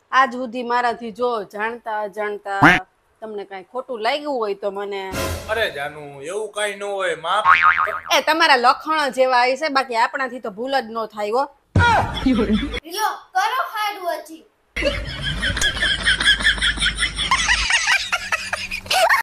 આજ સુધી મારાથી જો જાણતા જાણતા તમને કઈ ખોટું લાગ્યું હોય તો મને અરે જાનુ એવું કઈ ન હોય માપ. એ તમારા લખણ જેવા આવી છે, બાકી આપણાથી તો ભૂલ જ ન થાય હો. લ્યો કરો હાડું હજી